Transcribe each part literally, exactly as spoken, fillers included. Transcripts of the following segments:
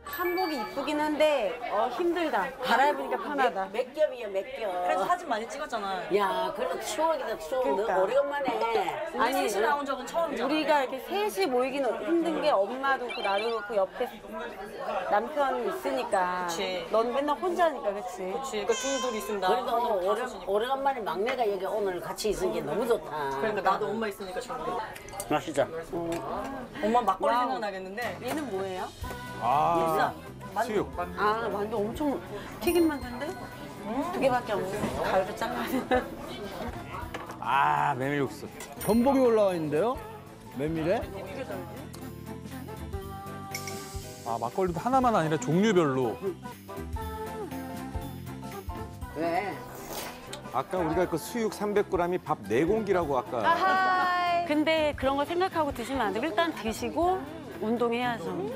한복이 이쁘긴 한데 어 힘들다. 갈아입으니까 편하다. 몇 겹이야 몇 겹. 그래서 사진 많이 찍었잖아. 야, 그래도 추억이다 추억. 그러니까. 너 오래간만에. 아니 셋이 나온 적은 처음이잖아. 우리가 이렇게 셋이 모이기는 힘든 게 엄마도 그렇고 나도 그렇고 옆에 남편 있으니까. 그치. 넌 맨날 혼자니까 그치? 그렇지. 그러니까 둘둘 있으면 나. 그래도 오래, 오래간만에 막내가 여기 오늘 같이 있은 게 너무 좋다. 그러니까 나도 엄마 있으니까 좋은데. 맛있다. 엄마 막걸리 와우. 생각나겠는데. 얘는 뭐예요? 아, 수육. 아 완전 엄청 튀김 만든데? 두 개밖에 없네. 가위로 잘라야 아, 메밀국수. 전복이 올라와 있는데요? 메밀에? 아, 막걸리도 하나만 아니라 종류별로. 왜? 아까 우리가 그 수육 삼백 그램이 밥 네 공기라고 아까. 근데 그런 거 생각하고 드시면 안 되고 일단 드시고 운동해야죠.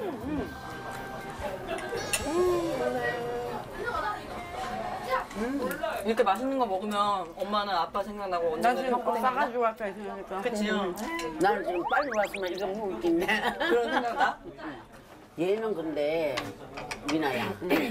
이렇게 맛있는 거 먹으면 엄마는 아빠 생각나고 나 언제나 지금 꼭 싸가지고 왔다 이 생각했잖아. 그치? 나는 지금 빨리 왔으면 이거 먹을 게 있네. 그런 생각 나? 얘는 근데 미나야.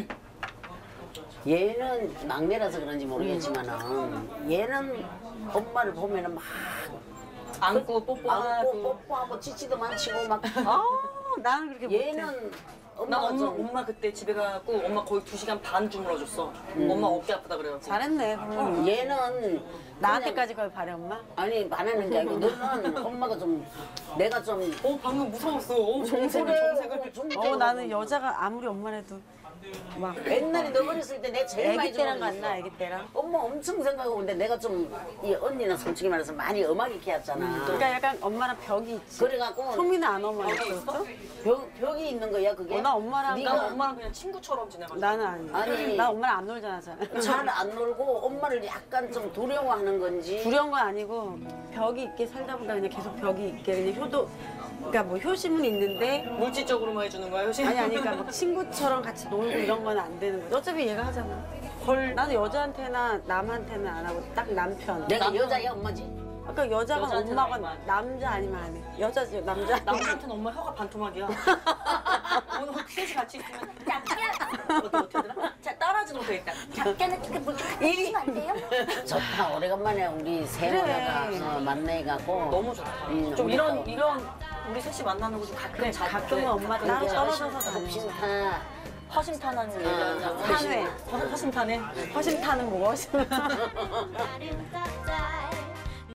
얘는 막내라서 그런지 모르겠지만은 얘는 엄마를 보면은 막 안고 뽀뽀하고. 안고 뽀뽀하고 찌찌도 만치고 막. 아 나는 그렇게 못해. 얘는 나 엄마가 엄마, 좀 엄마 그때 집에 가갖고 엄마 거의 두 시간 반 주물러줬어. 엄마 어깨 아프다 그래갖고. 잘했네. 그럼. 얘는 나한테까지 거의 바래 엄마? 아니 반하는 게 아니고 너는 엄마가 좀 내가 좀 어 방금 무서웠어. 어, 정색을 정색을. 어 나는 여자가 아무리 엄마라도 막 옛날에 너 어렸을 때 내가 제일 많이 애기 때랑 좋아했어. 같나 애기 때랑? 엄마 엄청 생각하고 근데 내가 좀 이 언니는 솔직히 말해서 많이 엄하게 키웠잖아. 그러니까 약간 엄마랑 벽이 있지. 그래갖고 성민은 안 엄마였어? 벽, 벽이 있는 거야 그게. 어, 나 엄마랑 난 네가 엄마랑 그냥 친구처럼 지내가지고. 나는 아니야. 아니. 나 엄마랑 안 놀잖아 잘. 잘 안 놀고 엄마를 약간 좀 두려워하는 건지. 두려운 건 아니고 벽이 있게 살다 보니까 그냥 계속 벽이 있게 그냥 효도 그러니까 뭐 효심은 있는데 물질적으로만 해주는 거야 효심? 아니 아니 그러니까 막 친구처럼 같이 놀고 이런 건 안 되는 거지. 어차피 얘가 하잖아. 헐. 나는 여자한테나 남한테는 안 하고 딱 남편. 내가 여자야 엄마지? 아까 여자가 여자한테는 엄마가 아니만. 남자 아니면 안 해. 여자지 남자. 남자한테는 엄마 혀가 반토막이야. 오늘 셋이 같이 있으면 짝짝 어디 어떻게 하더라? 자 따라하지 못하겠다. 작게는 이렇게 뭐 이러시면 안 돼요? 좋다. 오래간만에 우리 세모자가 그래. 어, 만나갖고 너무 좋다. 음, 좀 우리 이런 또 이런 우리 셋이 만나는 거 좀 가끔 그래, 자주 가끔은 해. 엄마 가끔 따로 이제 떨어져서 다녀. 훨씬타 허심탄회하는 얘기하자. 탄회. 허심탄회. 허심 타는 뭐 허심.